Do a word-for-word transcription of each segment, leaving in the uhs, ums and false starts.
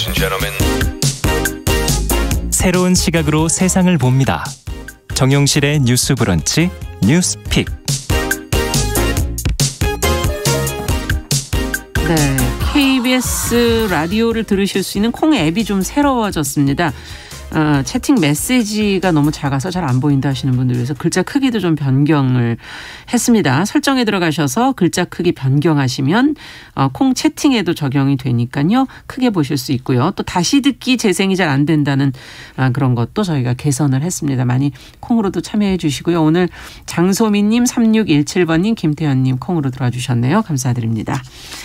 and gentlemen. 새로운 시각으로 세상을 봅니다. 정용실의 뉴스 브런치 뉴스픽. 네, 케이비에스 라디오를 들으실 수 있는 콩 앱이 좀 새로워졌습니다. 어, 채팅 메시지가 너무 작아서 잘 안 보인다 하시는 분들 위해서 글자 크기도 좀 변경을 했습니다. 설정에 들어가셔서 글자 크기 변경하시면 어, 콩 채팅에도 적용이 되니까요. 크게 보실 수 있고요. 또 다시 듣기 재생이 잘 안 된다는 아, 그런 것도 저희가 개선을 했습니다. 많이 콩으로도 참여해 주시고요. 오늘 장소민님, 삼육일칠번님, 김태현님 콩으로 들어와 주셨네요. 감사드립니다.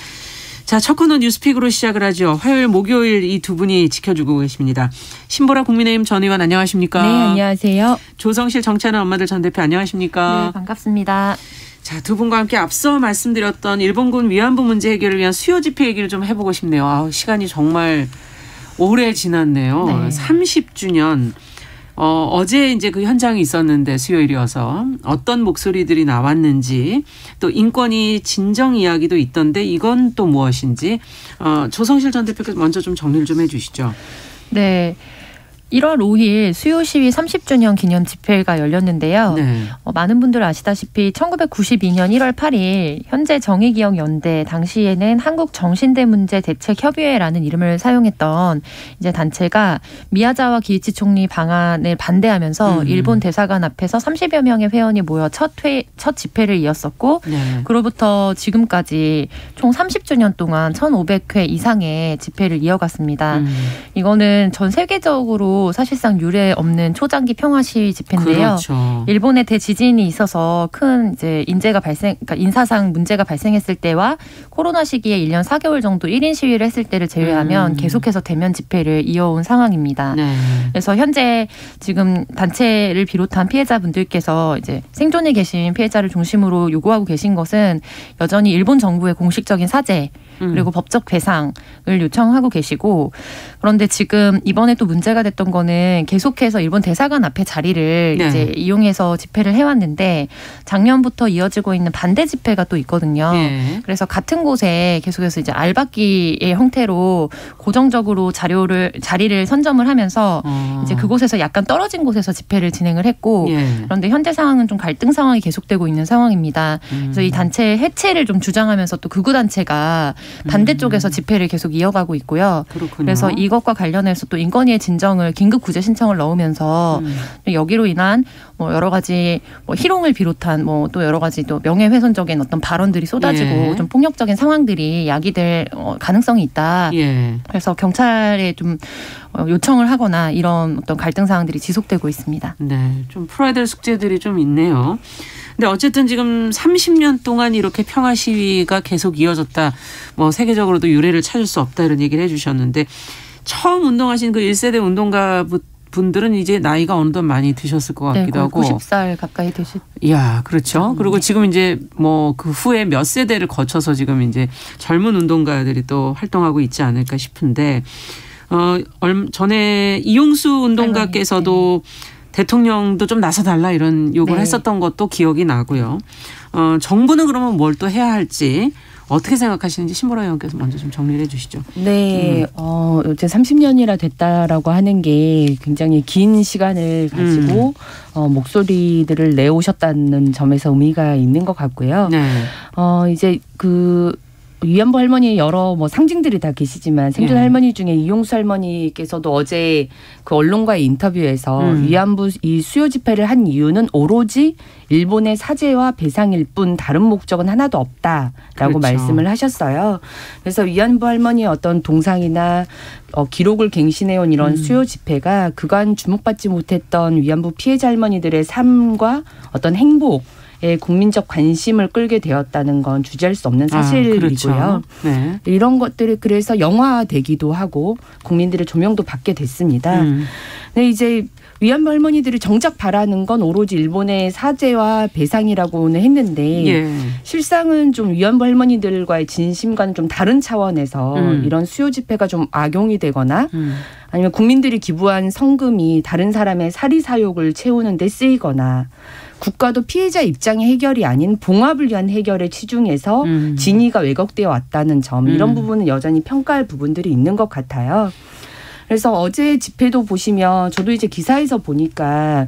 자, 첫 코너 뉴스픽으로 시작을 하죠. 화요일, 목요일 이 두 분이 지켜주고 계십니다. 신보라 국민의힘 전 의원 안녕하십니까? 네, 안녕하세요. 조성실 정치하는 엄마들 전 대표 안녕하십니까? 네, 반갑습니다. 자, 두 분과 함께 앞서 말씀드렸던 일본군 위안부 문제 해결을 위한 수요 집회 얘기를 좀 해보고 싶네요. 아, 시간이 정말 오래 지났네요. 네. 삼십 주년. 어, 어제 이제 그 현장이 있었는데 수요일이어서 어떤 목소리들이 나왔는지 또 인권위 진정 이야기도 있던데 이건 또 무엇인지 어, 조성실 전 대표께서 먼저 좀 정리를 좀 해 주시죠. 네. 일월 오일 수요 시위 삼십 주년 기념 집회가 열렸는데요. 네. 어, 많은 분들 아시다시피 천구백구십이년 일월 팔일 현재 정의기억연대 당시에는 한국정신대문제대책협의회라는 이름을 사용했던 이제 단체가 미야자와 기이치 총리 방안을 반대하면서 음. 일본 대사관 앞에서 삼십여 명의 회원이 모여 첫, 회, 첫 집회를 이었었고 네. 그로부터 지금까지 총 삼십 주년 동안 천오백 회 이상의 집회를 이어갔습니다. 음. 이거는 전 세계적으로 사실상 유례 없는 초장기 평화 시위 집회인데요. 그렇죠. 일본에 대지진이 있어서 큰 이제 인재가 발생, 그러니까 인사상 문제가 발생했을 때와 코로나 시기에 일 년 사 개월 정도 일 인 시위를 했을 때를 제외하면 음. 계속해서 대면 집회를 이어온 상황입니다. 네. 그래서 현재 지금 단체를 비롯한 피해자분들께서 이제 생존에 계신 피해자를 중심으로 요구하고 계신 것은 여전히 일본 정부의 공식적인 사죄 그리고 음. 법적 배상을 요청하고 계시고 그런데 지금 이번에 또 문제가 됐던 거는 계속해서 일본 대사관 앞에 자리를 네. 이제 이용해서 집회를 해왔는데 작년부터 이어지고 있는 반대 집회가 또 있거든요. 네. 그래서 같은 곳에 계속해서 이제 알박기의 형태로 고정적으로 자료를 자리를 선점을 하면서 어. 이제 그곳에서 약간 떨어진 곳에서 집회를 진행을 했고 예. 그런데 현재 상황은 좀 갈등 상황이 계속되고 있는 상황입니다. 음. 그래서 이 단체 해체를 좀 주장하면서 또 극우 단체가 반대쪽에서 집회를 계속 이어가고 있고요. 그렇군요. 그래서 이것과 관련해서 또 인권위의 진정을 긴급 구제 신청을 넣으면서 음. 여기로 인한 뭐 여러 가지 뭐 희롱을 비롯한 뭐 또 여러 가지 또 명예훼손적인 어떤 발언들이 쏟아지고 예. 좀 폭력적인 상황들이 야기될 가능성이 있다. 예. 그래서 경찰에 좀 요청을 하거나 이런 어떤 갈등 상황들이 지속되고 있습니다. 네, 좀 풀어야 될 숙제들이 좀 있네요. 근데 어쨌든 지금 삼십 년 동안 이렇게 평화 시위가 계속 이어졌다. 뭐 세계적으로도 유례를 찾을 수 없다 이런 얘기를 해주셨는데 처음 운동하신 그 일 세대 운동가 분들은 이제 나이가 어느덧 많이 드셨을 것 같기도 네, 하고. 구십 살 가까이 되실. 이야, 그렇죠. 그리고 지금 이제 뭐 그 후에 몇 세대를 거쳐서 지금 이제 젊은 운동가들이 또 활동하고 있지 않을까 싶은데 어, 얼 전에 이용수 운동가께서도 대통령도 좀 나서달라 이런 요구를 네. 했었던 했었던 것도 기억이 나고요. 어, 정부는 그러면 뭘 또 해야 할지 어떻게 생각하시는지 신보라 의원께서 먼저 좀 정리를 해 주시죠. 네. 음. 어, 이제 삼십 년이나 됐다라고 하는 게 굉장히 긴 시간을 가지고 음. 어, 목소리들을 내오셨다는 점에서 의미가 있는 것 같고요. 네. 어, 이제 그 위안부 할머니의 여러 뭐 상징들이 다 계시지만 생존 네. 할머니 중에 이용수 할머니께서도 어제 그 언론과의 인터뷰에서 음. 위안부 이 수요 집회를 한 이유는 오로지 일본의 사죄와 배상일 뿐 다른 목적은 하나도 없다라고 그렇죠. 말씀을 하셨어요. 그래서 위안부 할머니의 어떤 동상이나 어, 기록을 갱신해온 이런 음. 수요 집회가 그간 주목받지 못했던 위안부 피해자 할머니들의 삶과 어떤 행복 국민적 관심을 끌게 되었다는 건 주저할 수 없는 사실이고요. 아, 그렇죠. 네. 이런 것들이 그래서 영화되기도 하고 국민들의 조명도 받게 됐습니다. 음. 근데 이제 위안부 할머니들이 정작 바라는 건 오로지 일본의 사죄와 배상이라고는 했는데 예. 실상은 좀 위안부 할머니들과의 진심과는 좀 다른 차원에서 음. 이런 수요 집회가 좀 악용이 되거나 음. 아니면 국민들이 기부한 성금이 다른 사람의 사리사욕을 채우는 데 쓰이거나 국가도 피해자 입장의 해결이 아닌 봉합을 위한 해결에 치중해서 음. 진위가 왜곡되어 왔다는 점 이런 음. 부분은 여전히 평가할 부분들이 있는 것 같아요. 그래서 어제 집회도 보시면 저도 이제 기사에서 보니까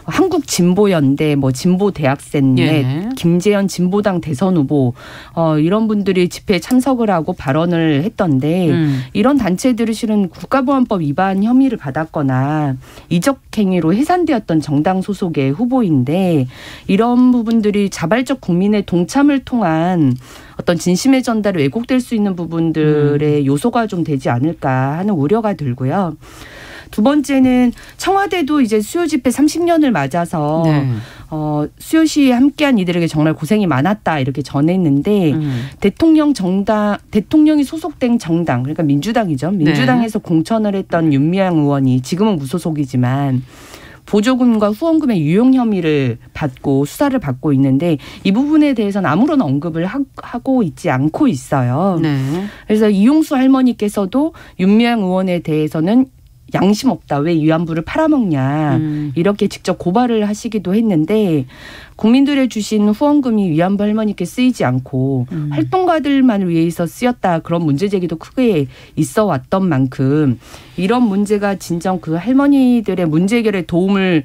한국진보연대, 뭐 진보대학생넷, 예. 김재현 진보당 대선 후보 어, 이런 분들이 집회에 참석을 하고 발언을 했던데 음. 이런 단체들이 실은 국가보안법 위반 혐의를 받았거나 이적행위로 해산되었던 정당 소속의 후보인데 이런 부분들이 자발적 국민의 동참을 통한 어떤 진심의 전달이 왜곡될 수 있는 부분들의 음. 요소가 좀 되지 않을까 하는 우려가 들고요. 두 번째는 청와대도 이제 수요 집회 삼십 년을 맞아서 네. 어, 수요 시위에 함께한 이들에게 정말 고생이 많았다 이렇게 전했는데 음. 대통령 정당 대통령이 소속된 정당 그러니까 민주당이죠. 민주당에서 네. 공천을 했던 윤미향 의원이 지금은 무소속이지만 보조금과 후원금의 유용 혐의를 받고 수사를 받고 있는데 이 부분에 대해서는 아무런 언급을 하, 하고 있지 않고 있어요. 네. 그래서 이용수 할머니께서도 윤미향 의원에 대해서는 양심 없다. 왜 위안부를 팔아먹냐. 음. 이렇게 직접 고발을 하시기도 했는데 국민들의 주신 후원금이 위안부 할머니께 쓰이지 않고 음. 활동가들만을 위해서 쓰였다. 그런 문제 제기도 크게 있어 왔던 만큼 이런 문제가 진정 그 할머니들의 문제 해결에 도움을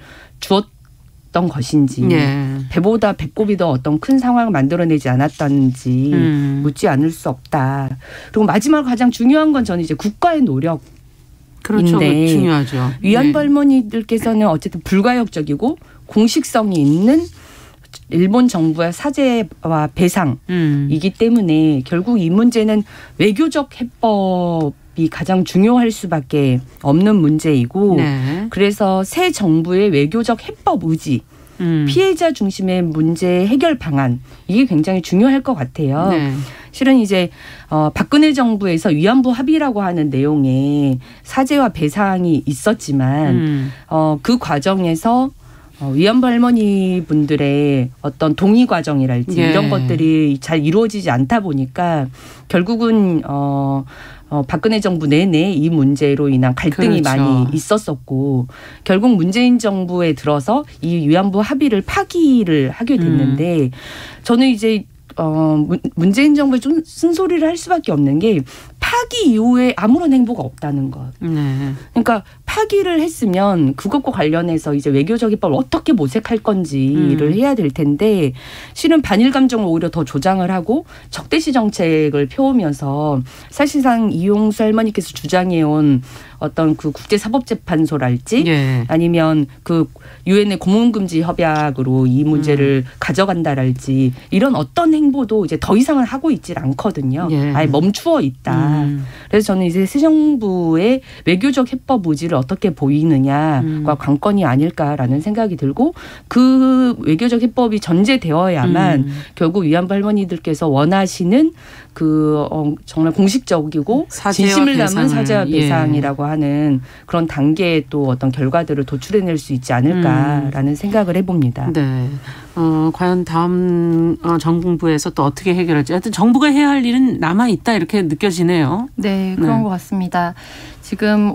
주었던 것인지 예. 배보다 배꼽이 더 어떤 큰 상황을 만들어내지 않았다는지 음. 묻지 않을 수 없다. 그리고 마지막 가장 중요한 건 저는 이제 국가의 노력 그렇죠. 중요하죠. 위안부 네. 할머니들께서는 어쨌든 불가역적이고 공식성이 있는 일본 정부의 사죄와 배상이기 음. 때문에 결국 이 문제는 외교적 해법이 가장 중요할 수밖에 없는 문제이고 네. 그래서 새 정부의 외교적 해법 의지 음. 피해자 중심의 문제 해결 방안 이게 굉장히 중요할 것 같아요. 네. 실은 이제 어, 박근혜 정부에서 위안부 합의라고 하는 내용에 사죄와 배상이 있었지만 음. 어, 그 과정에서 어, 위안부 할머니 분들의 어떤 동의 과정이랄지 예. 이런 것들이 잘 이루어지지 않다 보니까 결국은 어, 어, 박근혜 정부 내내 이 문제로 인한 갈등이 그렇죠. 많이 있었었고 결국 문재인 정부에 들어서 이 위안부 합의를 파기를 하게 됐는데 음. 저는 이제 어, 문재인 정부에 좀 쓴소리를 할 수밖에 없는 게 파기 이후에 아무런 행보가 없다는 것. 네. 그러니까 파기를 했으면 그것과 관련해서 이제 외교적 해법을 어떻게 모색할 건지를 음. 해야 될 텐데 실은 반일 감정을 오히려 더 조장을 하고 적대시 정책을 펴오면서 사실상 이용수 할머니께서 주장해온 어떤 그 국제사법재판소랄지 예. 아니면 그 유엔의 고문금지 협약으로 이 문제를 음. 가져간다랄지 이런 어떤 행보도 이제 더 이상은 하고 있질 않거든요. 예. 아예 멈추어 있다. 음. 그래서 저는 이제 새 정부의 외교적 해법 의지를 어떻게 보이느냐가 음. 관건이 아닐까라는 생각이 들고 그 외교적 해법이 전제되어야만 음. 결국 위안부 할머니들께서 원하시는 그 어, 정말 공식적이고 진심을 담은 사죄와 배상이라고 예. 하는 그런 단계의 또 어떤 결과들을 도출해낼 수 있지 않을까라는 음. 생각을 해봅니다. 네. 어, 과연 다음 어, 정부에서 또 어떻게 해결할지. 하여튼 정부가 해야 할 일은 남아있다 이렇게 느껴지네요. 네. 그런 네. 것 같습니다. 지금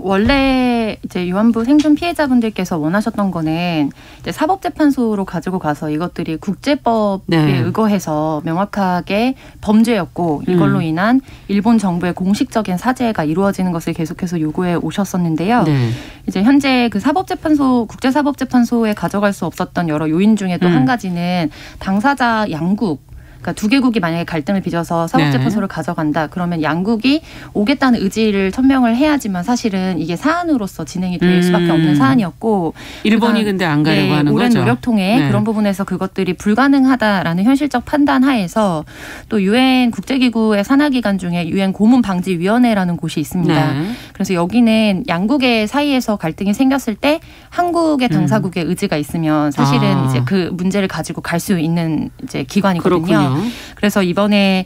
원래 이제 위안부 생존 피해자분들께서 원하셨던 거는 이제 사법재판소로 가지고 가서 이것들이 국제법에 네. 의거해서 명확하게 범죄였고 이걸로 음. 인한 일본 정부의 공식적인 사죄가 이루어지는 것을 계속해서 요구해 오셨었는데요. 네. 이제 현재 그 사법재판소 국제사법재판소에 가져갈 수 없었던 여러 요인 중에 또 한 음. 가지는 당사자 양국 그러니까 두 개국이 만약에 갈등을 빚어서 사법재판소를 네. 가져간다. 그러면 양국이 오겠다는 의지를 천명을 해야지만 사실은 이게 사안으로서 진행이 될 음. 수밖에 없는 사안이었고 일본이 근데 안 가려고 네, 하는 오랜 거죠. 노력 통해 네. 그런 부분에서 그것들이 불가능하다라는 현실적 판단 하에서 또 유엔 국제기구의 산하기관 중에 유엔 고문방지위원회라는 곳이 있습니다. 네. 그래서 여기는 양국의 사이에서 갈등이 생겼을 때 한국의 당사국의 음. 의지가 있으면 사실은 아. 이제 그 문제를 가지고 갈 수 있는 이제 기관이거든요. 그렇군요. 그래서 이번에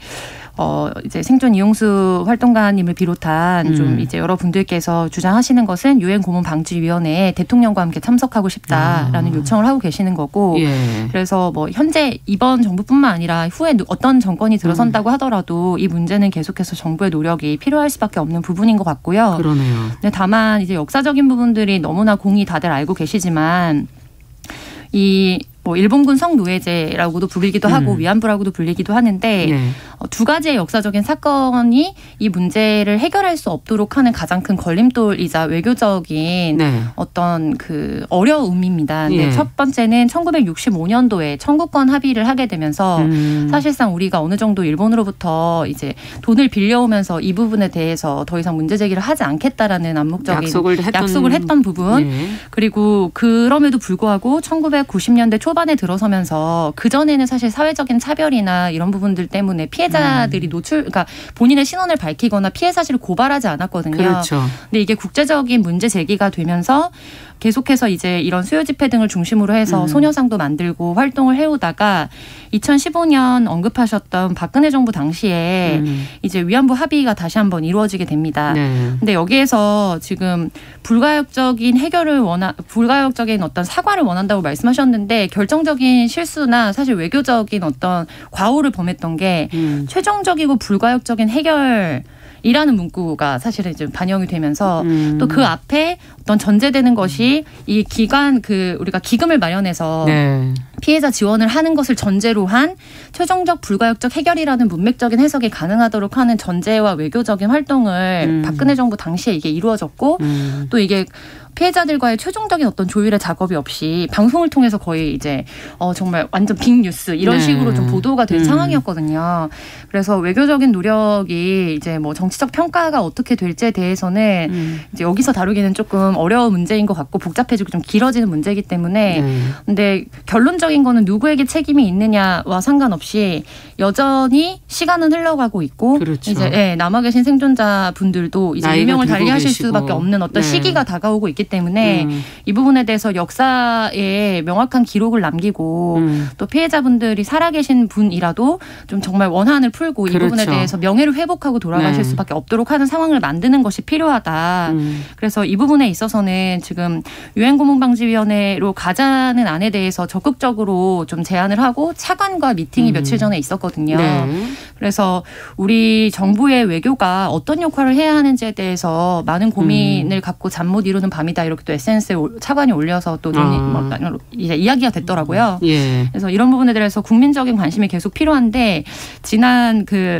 어 이제 생존 이용수 활동가님을 비롯한 음. 좀 이제 여러분들께서 주장하시는 것은 유엔 고문 방지위원회에 대통령과 함께 참석하고 싶다라는 아. 요청을 하고 계시는 거고 예. 그래서 뭐 현재 이번 정부뿐만 아니라 후에 어떤 정권이 들어선다고 음. 하더라도 이 문제는 계속해서 정부의 노력이 필요할 수밖에 없는 부분인 것 같고요. 그러네요. 근데 다만 이제 역사적인 부분들이 너무나 공히 다들 알고 계시지만 이 뭐 일본군 성노예제라고도 불리기도 하고 음. 위안부라고도 불리기도 하는데 네. 어, 두 가지의 역사적인 사건이 이 문제를 해결할 수 없도록 하는 가장 큰 걸림돌이자 외교적인 네. 어떤 그 어려움입니다. 근데 예. 첫 번째는 천구백육십오 년도에 청구권 합의를 하게 되면서 음. 사실상 우리가 어느 정도 일본으로부터 이제 돈을 빌려오면서 이 부분에 대해서 더 이상 문제 제기를 하지 않겠다라는 암묵적인 약속을 했던, 약속을 했던 부분 예. 그리고 그럼에도 불구하고 천구백구십 년대 초반에 들어서면서 그전에는 사실 사회적인 차별이나 이런 부분들 때문에 피해자들이 음. 노출 그러니까 본인의 신원을 밝히거나 피해 사실을 고발하지 않았거든요. 그렇죠. 근데 이게 국제적인 문제 제기가 되면서 계속해서 이제 이런 수요 집회 등을 중심으로 해서 음. 소녀상도 만들고 활동을 해오다가 이천십오 년 언급하셨던 박근혜 정부 당시에 음. 이제 위안부 합의가 다시 한번 이루어지게 됩니다. 네. 근데 여기에서 지금 불가역적인 해결을 원하, 불가역적인 어떤 사과를 원한다고 말씀하셨는데 결정적인 실수나 사실 외교적인 어떤 과오를 범했던 게 음. 최종적이고 불가역적인 해결 이라는 문구가 사실은 이제 반영이 되면서 음. 또 그 앞에 어떤 전제되는 것이 이 기관 그 우리가 기금을 마련해서 네. 피해자 지원을 하는 것을 전제로 한 최종적 불가역적 해결이라는 문맥적인 해석이 가능하도록 하는 전제와 외교적인 활동을 음. 박근혜 정부 당시에 이게 이루어졌고 음. 또 이게 피해자들과의 최종적인 어떤 조율의 작업이 없이 방송을 통해서 거의 이제 어 정말 완전 빅뉴스 이런 네. 식으로 좀 보도가 된 음. 상황이었거든요. 그래서 외교적인 노력이 이제 뭐 정치적 평가가 어떻게 될지에 대해서는 음. 이제 여기서 다루기는 조금 어려운 문제인 것 같고 복잡해지고 좀 길어지는 문제이기 때문에 네. 근데 결론적인 거는 누구에게 책임이 있느냐와 상관없이 여전히 시간은 흘러가고 있고 그렇죠. 이제 예, 남아 계신 생존자분들도 이제 나이가 일명을 들고 달리하실 계시고. 수밖에 없는 어떤 네. 시기가 다가오고 있기 때문에 음. 이 부분에 대해서 역사에 명확한 기록을 남기고 음. 또 피해자분들이 살아계신 분이라도 좀 정말 원한을 풀고 이 그렇죠. 부분에 대해서 명예를 회복하고 돌아가실 네. 수밖에 없도록 하는 상황을 만드는 것이 필요하다. 음. 그래서 이 부분에 있어서는 지금 유엔고문방지위원회로 가자는 안에 대해서 적극적으로 좀 제안을 하고 차관과 미팅이 음. 며칠 전에 있었거든요. 네. 그래서 우리 정부의 외교가 어떤 역할을 해야 하는지에 대해서 많은 고민을 음. 갖고 잠 못 이루는 밤이다 이렇게 또 에스엔에스에 차관이 올려서 또 논의, 아. 뭐, 이제 이야기가 됐더라고요. 예. 그래서 이런 부분에 대해서 국민적인 관심이 계속 필요한데 지난 그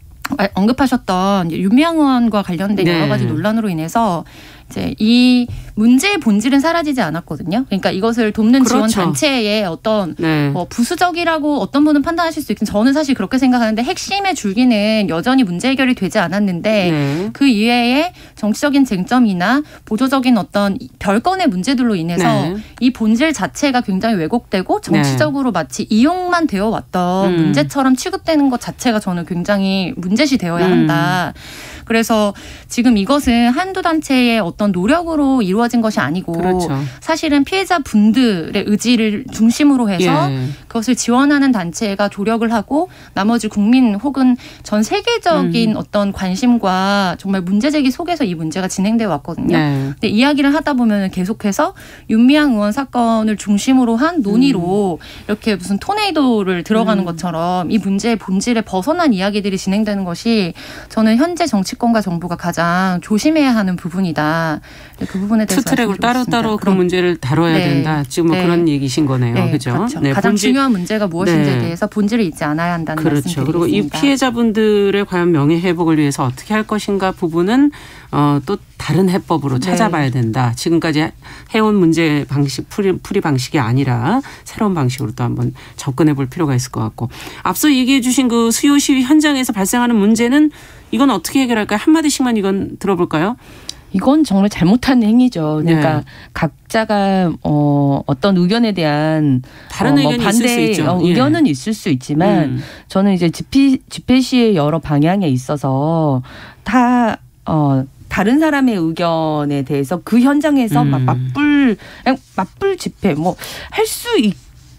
언급하셨던 윤미향 의원과 관련된 네. 여러 가지 논란으로 인해서 이제 이 문제의 본질은 사라지지 않았거든요. 그러니까 이것을 돕는 그렇죠. 지원 단체의 어떤 네. 뭐 부수적이라고 어떤 분은 판단하실 수 있긴 저는 사실 그렇게 생각하는데 핵심의 줄기는 여전히 문제 해결이 되지 않았는데 네. 그 이외에 정치적인 쟁점이나 보조적인 어떤 별건의 문제들로 인해서 네. 이 본질 자체가 굉장히 왜곡되고 정치적으로 마치 이용만 되어 왔던 음. 문제처럼 취급되는 것 자체가 저는 굉장히 문제시 되어야 음. 한다. 그래서 지금 이것은 한두 단체의 어떤 노력으로 이루어진 것이 아니고 그렇죠. 사실은 피해자 분들의 의지를 중심으로 해서 예. 그것을 지원하는 단체가 조력을 하고 나머지 국민 혹은 전 세계적인 음. 어떤 관심과 정말 문제 제기 속에서 이 문제가 진행되어 왔거든요. 네. 근데 이야기를 하다 보면 계속해서 윤미향 의원 사건을 중심으로 한 논의로 음. 이렇게 무슨 토네이도를 들어가는 음. 것처럼 이 문제의 본질에 벗어난 이야기들이 진행되는 것이 저는 현재 정치권과 정부가 가장 조심해야 하는 부분이다. 그 부분에 대해서 투트랙으로 따로따로 그 문제를 다뤄야 네. 된다. 지금 뭐 네. 그런 얘기신 거네요. 네, 그죠? 그렇죠. 네, 가장 본질, 중요한 문제가 무엇인지에 네. 대해서 본질을 잊지 않아야 한다는 그렇죠. 말씀드리겠습니다. 그리고 이 피해자분들의 과연 명예 회복을 위해서 어떻게 할 것인가 부분은 어, 또 다른 해법으로 네. 찾아봐야 된다. 지금까지 해온 문제 방식, 풀이, 풀이 방식이 아니라 새로운 방식으로 또 한번 접근해 볼 필요가 있을 것 같고. 앞서 얘기해 주신 그 수요 시위 현장에서 발생하는 문제는 이건 어떻게 해결할까요? 한마디씩만 이건 들어볼까요? 이건 정말 잘못한 행위죠. 그러니까 네. 각자가 어, 어떤 의견에 대한 다른 어, 뭐 의견이 반대 있을 수 있죠. 어, 예. 의견은 있을 수 있지만 음. 저는 이제 집회, 집회 시의 여러 방향에 있어서 다 어, 다른 사람의 의견에 대해서 그 현장에서 음. 막 맞불 그냥 맞불 집회 뭐 할 수 있.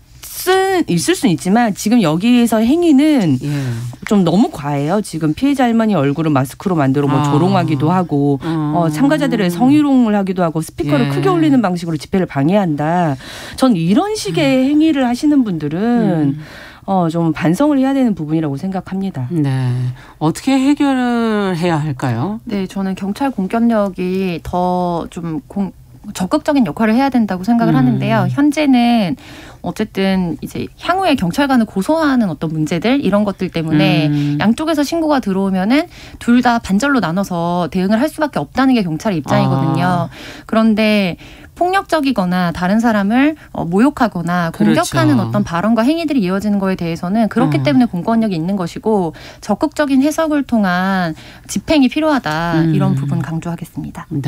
있을 수는 있지만 지금 여기에서 행위는 예. 좀 너무 과해요. 지금 피해자 할머니 얼굴을 마스크로 만들어 뭐 아. 조롱하기도 하고 어, 참가자들의 성희롱을 하기도 하고 스피커를 예. 크게 올리는 방식으로 집회를 방해한다. 전 이런 식의 음. 행위를 하시는 분들은 음. 어, 좀 반성을 해야 되는 부분이라고 생각합니다. 네. 어떻게 해결을 해야 할까요? 네, 저는 경찰 공권력이 더 좀 공 적극적인 역할을 해야 된다고 생각을 음. 하는데요. 현재는 어쨌든 이제 향후에 경찰관을 고소하는 어떤 문제들 이런 것들 때문에 음. 양쪽에서 신고가 들어오면은 둘 다 반절로 나눠서 대응을 할 수밖에 없다는 게 경찰의 입장이거든요. 아. 그런데 폭력적이거나 다른 사람을 모욕하거나 공격하는 그렇죠. 어떤 발언과 행위들이 이어지는 거에 대해서는 그렇기 어. 때문에 공권력이 있는 것이고 적극적인 해석을 통한 집행이 필요하다. 음. 이런 부분 강조하겠습니다. 네.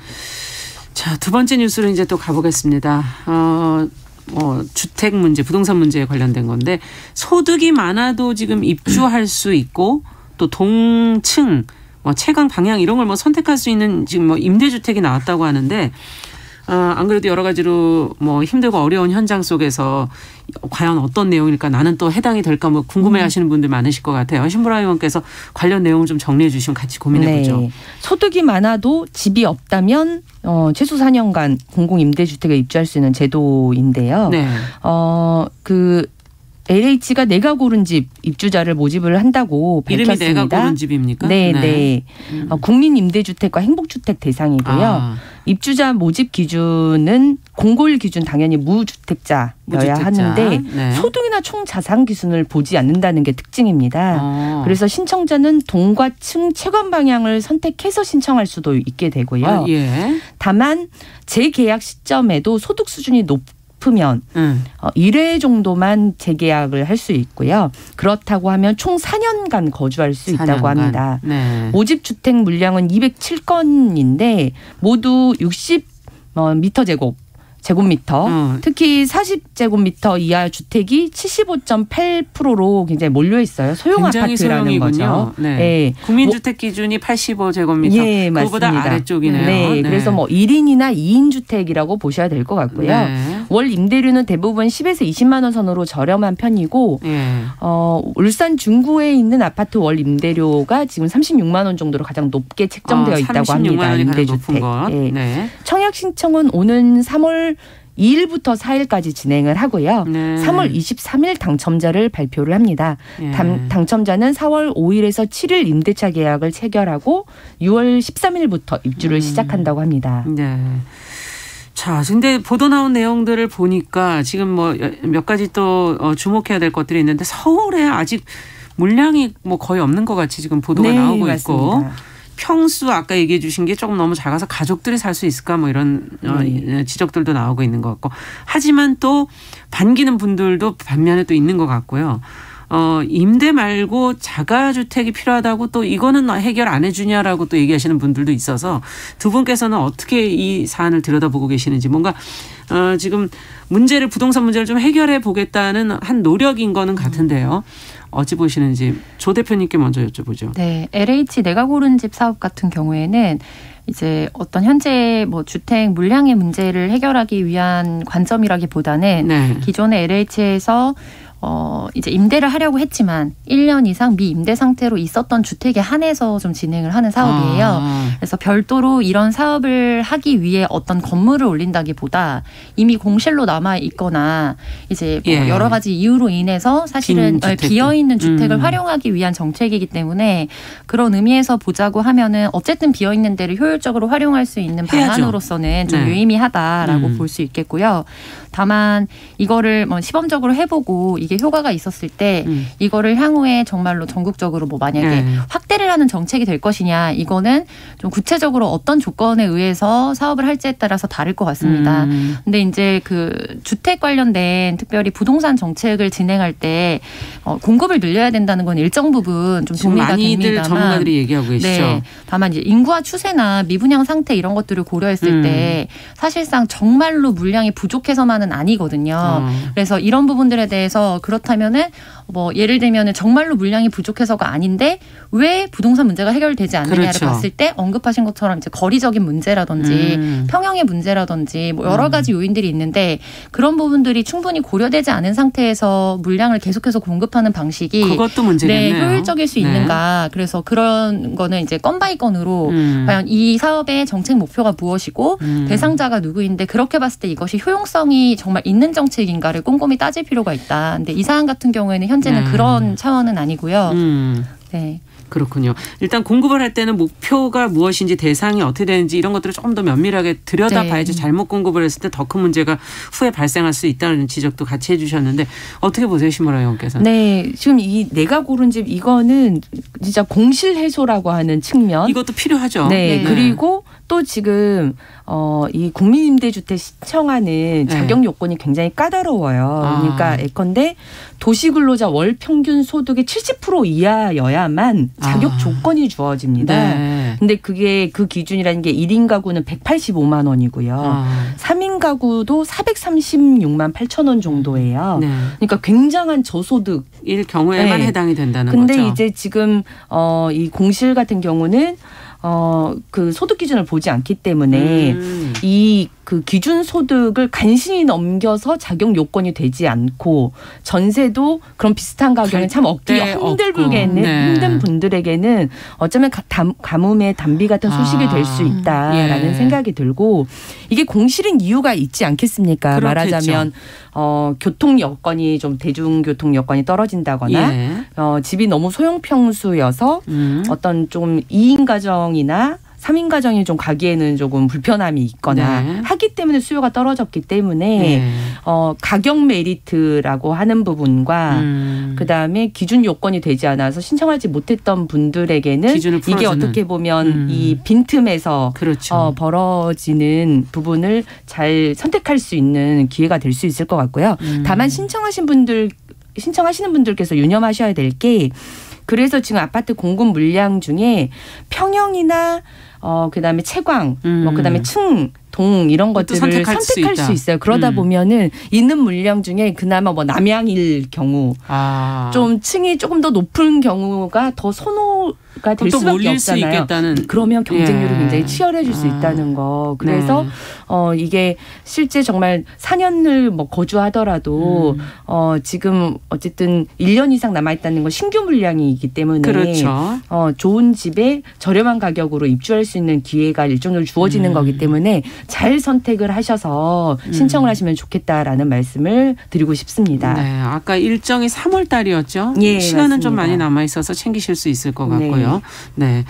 자, 두 번째 뉴스로 이제 또 가보겠습니다. 어, 어, 주택 문제, 부동산 문제에 관련된 건데 소득이 많아도 지금 입주할 수 있고 또 동층, 뭐 채광 방향 이런 걸 뭐 선택할 수 있는 지금 뭐 임대주택이 나왔다고 하는데 어, 안 그래도 여러 가지로 뭐 힘들고 어려운 현장 속에서 과연 어떤 내용일까 나는 또 해당이 될까 뭐 궁금해하시는 분들 많으실 것 같아요. 신보라 의원께서 관련 내용을 좀 정리해 주시면 같이 고민해보죠. 네. 소득이 많아도 집이 없다면 어, 최소 사 년간 공공임대주택에 입주할 수 있는 제도인데요. 네. 어, 그 엘에이치가 내가 고른 집 입주자를 모집을 한다고 밝혔습니다. 이름이 내가 고른 집입니까? 네, 네. 네. 음. 어, 국민임대주택과 행복주택 대상이고요. 아. 입주자 모집 기준은 공고일 기준 당연히 무주택자여야 무주택자. 하는데 네. 소득이나 총 자산 기준을 보지 않는다는 게 특징입니다. 아. 그래서 신청자는 동과 층 채권 방향을 선택해서 신청할 수도 있게 되고요. 아, 예. 다만 재계약 시점에도 소득 수준이 높 면 음. 어, 일 회 정도만 재계약을 할 수 있고요. 그렇다고 하면 총 사 년간 거주할 수 있다고 사 년간. 합니다. 네. 모집 주택 물량은 이백칠 건인데 모두 육십 미터 제곱. 제곱미터. 어. 특히 사십 제곱미터 이하 주택이 칠십오 점 팔 퍼센트로 굉장히 몰려 있어요. 소형 아파트라는 소형이군요. 거죠. 네. 네. 국민주택 기준이 팔십오 제곱미터. 예, 그거보다 맞습니다. 아래쪽이네요. 네. 네. 그래서 뭐 일 인이나 이 인 주택이라고 보셔야 될 것 같고요. 네. 월 임대료는 대부분 십에서 이십만 원 선으로 저렴한 편이고 네. 어, 울산 중구에 있는 아파트 월 임대료가 지금 삼십육만 원 정도로 가장 높게 책정되어 어, 있다고 합니다. 임대주택. 네. 네. 청약 신청은 오는 삼월 이 일부터 사 일까지 진행을 하고요. 네. 삼월 이십삼 일 당첨자를 발표를 합니다. 네. 당, 당첨자는 사월 오 일에서 칠 일 임대차 계약을 체결하고 유월 십삼 일부터 입주를 음. 시작한다고 합니다. 네. 자, 근데 보도 나온 내용들을 보니까 지금 뭐 몇 가지 또 주목해야 될 것들이 있는데 서울에 아직 물량이 뭐 거의 없는 것 같이 지금 보도가 네, 나오고 맞습니다. 있고 평수 아까 얘기해 주신 게 조금 너무 작아서 가족들이 살 수 있을까 뭐 이런 네. 지적들도 나오고 있는 것 같고 하지만 또 반기는 분들도 반면에 또 있는 것 같고요. 어, 임대 말고 자가주택이 필요하다고 또 이거는 해결 안 해주냐라고 또 얘기하시는 분들도 있어서 두 분께서는 어떻게 이 사안을 들여다보고 계시는지 뭔가 어, 지금 문제를 부동산 문제를 좀 해결해 보겠다는 한 노력인 거는 같은데요. 어찌 보시는지 조 대표님께 먼저 여쭤보죠. 네, 엘에이치 내가 고른 집 사업 같은 경우에는 이제 어떤 현재 뭐 주택 물량의 문제를 해결하기 위한 관점이라기보다는 네. 기존의 엘에이치에서 어, 이제 임대를 하려고 했지만 일 년 이상 미임대 상태로 있었던 주택에 한해서 좀 진행을 하는 사업이에요. 아. 그래서 별도로 이런 사업을 하기 위해 어떤 건물을 올린다기보다 이미 공실로 남아 있거나 이제 뭐 예. 여러 가지 이유로 인해서 사실은 비어있는 주택을 음. 활용하기 위한 정책이기 때문에 그런 의미에서 보자고 하면은 어쨌든 비어있는 데를 효율적으로 활용할 수 있는 방안으로서는 좀 네. 유의미하다라고 음. 볼 수 있겠고요. 다만 이거를 뭐 시범적으로 해보고 이게 효과가 있었을 때 음. 이거를 향후에 정말로 전국적으로 뭐 만약에 네. 확대를 하는 정책이 될 것이냐 이거는 좀 구체적으로 어떤 조건에 의해서 사업을 할지에 따라서 다를 것 같습니다. 음. 근데 이제 그 주택 관련된 특별히 부동산 정책을 진행할 때 어, 공급을 늘려야 된다는 건 일정 부분 좀 동의가 됩니다만 많이들 전문가들이 얘기하고 계시죠. 네. 다만 이제 인구화 추세나 미분양 상태 이런 것들을 고려했을 음. 때 사실상 정말로 물량이 부족해서만 은 아니거든요. 어. 그래서 이런 부분들에 대해서 그렇다면은 뭐 예를 들면은 정말로 물량이 부족해서가 아닌데 왜 부동산 문제가 해결되지 않느냐를 그렇죠. 봤을 때 언급하신 것처럼 이제 거리적인 문제라든지 음. 평형의 문제라든지 뭐 여러 가지 요인들이 있는데 그런 부분들이 충분히 고려되지 않은 상태에서 물량을 계속해서 공급하는 방식이 그것도 문제겠네요. 네, 효율적일 수 있는가. 네. 그래서 그런 거는 이제 건 바이 건으로 음. 과연 이 사업의 정책 목표가 무엇이고 음. 대상자가 누구인데 그렇게 봤을 때 이것이 효용성이 정말 있는 정책인가를 꼼꼼히 따질 필요가 있다. 근데 이 사안 같은 경우에는 현재는 네. 그런 차원은 아니고요. 음. 네. 그렇군요. 일단 공급을 할 때는 목표가 무엇인지 대상이 어떻게 되는지 이런 것들을 조금 더 면밀하게 들여다봐야지 네. 잘못 공급을 했을 때 더 큰 문제가 후에 발생할 수 있다는 지적도 같이 해주셨는데 어떻게 보세요, 신보라 의원께서? 네, 지금 이 내가 고른 집 이거는 진짜 공실 해소라고 하는 측면. 이것도 필요하죠. 네, 네. 그리고 또 지금 어, 이 국민임대주택 신청하는 자격 요건이 굉장히 까다로워요. 아. 그러니까 예컨대 도시근로자 월 평균 소득의 칠십 퍼센트 이하여야만 자격 아. 조건이 주어집니다. 네. 근데 그게 그 기준이라는 게 일 인 가구는 백팔십오만 원이고요. 아. 삼 인 가구도 사백삼십육만 팔천 원 정도예요. 네. 그러니까 굉장한 저소득 일 경우에만 네. 해당이 된다는 근데 거죠. 근데 이제 지금 어, 이 공실 같은 경우는 어, 그 소득 기준을 보지 않기 때문에 음. 이 그 기준 소득을 간신히 넘겨서 자격 요건이 되지 않고 전세도 그런 비슷한 가격에 참 얻기 힘들게는 네. 힘든 분들에게는 어쩌면 가, 담, 가뭄의 단비 같은 소식이 아. 될 수 있다라는 예. 생각이 들고 이게 공실인 이유가 있지 않겠습니까? 그렇겠죠. 말하자면 어, 교통 여건이 좀 대중교통 여건이 떨어진다거나 예. 어, 집이 너무 소형평수여서 음. 어떤 좀 이 인 가정이나 삼 인 가정이 좀 가기에는 조금 불편함이 있거나 네. 하기 때문에 수요가 떨어졌기 때문에 네. 어, 가격 메리트라고 하는 부분과 음. 그다음에 기준 요건이 되지 않아서 신청하지 못했던 분들에게는 기준을 이게 풀어주는. 어떻게 보면 음. 이 빈틈에서 그렇죠. 어, 벌어지는 부분을 잘 선택할 수 있는 기회가 될 수 있을 것 같고요. 음. 다만 신청하신 분들 신청하시는 분들께서 유념하셔야 될 게 그래서 지금 아파트 공급 물량 중에 평형이나 어 그다음에 채광, 음. 뭐 그다음에 층, 동 이런 것들을 선택할, 선택할 수, 수 있어요. 그러다 음. 보면은 있는 물량 중에 그나마 뭐 남양일 경우 아. 좀 층이 조금 더 높은 경우가 더 선호가 될 또 수밖에 몰릴 수 없잖아요. 있겠다는. 그러면 경쟁률이 예. 굉장히 치열해질 수 아. 있다는 거. 그래서 네. 어 이게 실제 정말 사 년을 뭐 거주하더라도 음. 어 지금 어쨌든 일 년 이상 남아 있다는 건 신규 물량이기 때문에 그렇죠. 어 좋은 집에 저렴한 가격으로 입주할 수 있는 기회가 일정적으로 주어지는 음. 거기 때문에 잘 선택을 하셔서 신청을 음. 하시면 좋겠다라는 말씀을 드리고 싶습니다. 네, 아까 일정이 삼월 달이었죠. 예, 시간은 맞습니다. 좀 많이 남아 있어서 챙기실 수 있을 것 네. 같고요. 네.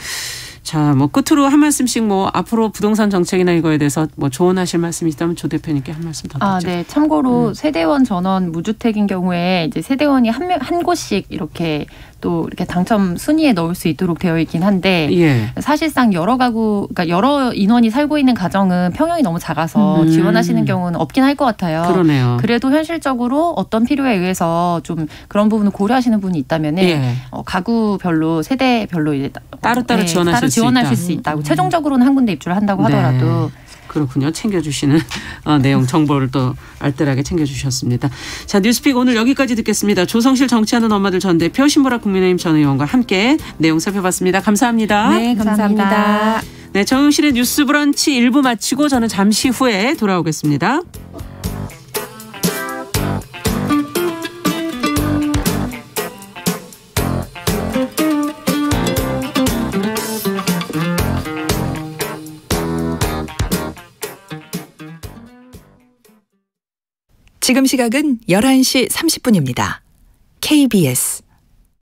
자, 뭐 끝으로 한 말씀씩 뭐 앞으로 부동산 정책이나 이거에 대해서 뭐 조언하실 말씀이 있다면 조 대표님께 한 말씀 더 듣죠. 아, 네. 참고로 음. 세대원 전원 무주택인 경우에 이제 세대원이 한, 명, 한 곳씩 이렇게 또 이렇게 당첨 순위에 넣을 수 있도록 되어 있긴 한데 예. 사실상 여러 가구, 그러니까 여러 인원이 살고 있는 가정은 평형이 너무 작아서 음. 지원하시는 경우는 없긴 할 것 같아요. 그러네요. 그래도 현실적으로 어떤 필요에 의해서 좀 그런 부분을 고려하시는 분이 있다면은 예. 어, 가구별로 세대별로 이제 따로따로 네, 지원하실 따로 수 지원하실 있다. 수 있다고 최종적으로는 한 군데 입주를 한다고 네. 하더라도. 그렇군요. 챙겨주시는 어, 내용 정보를 또 알뜰하게 챙겨주셨습니다. 자, 뉴스픽 오늘 여기까지 듣겠습니다. 조성실 정치하는 엄마들 전 대표, 신보라 국민의힘 전 의원과 함께 내용 살펴봤습니다. 감사합니다. 네, 감사합니다. 감사합니다. 네, 정용실의 뉴스 브런치 일 부 마치고 저는 잠시 후에 돌아오겠습니다. 지금 시각은 열한 시 삼십 분입니다. 케이비에스